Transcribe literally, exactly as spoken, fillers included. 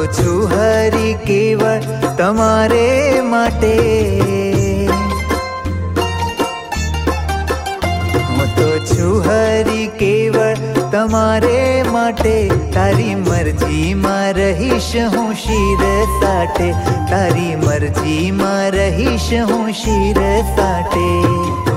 છું હરી કેવળ તમારે માટે, હું તો છું હરી કેવળ તમારે માટે, તારી મરજીમાં રહીશ હું શિર સાટે, તારી મરજીમાં રહીશ હું શિર સાટે।